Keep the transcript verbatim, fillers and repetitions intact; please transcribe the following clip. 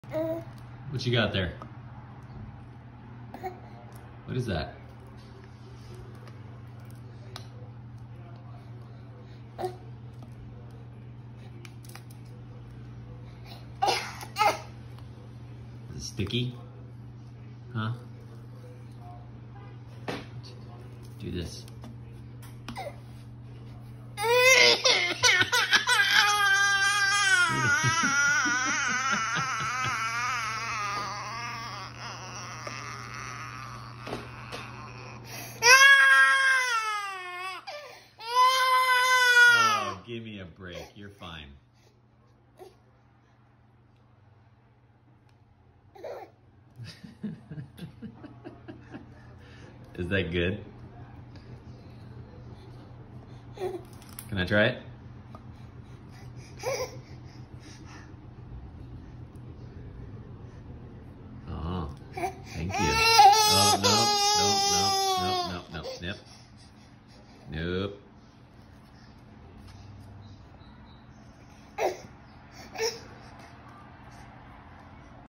What you got there? What is that? Is it sticky? Huh? Do this. Oh, give me a break. You're fine. Is that good? Can I try it? Oh, thank you. Oh, no, no, no, no, no, no, snip. Nope.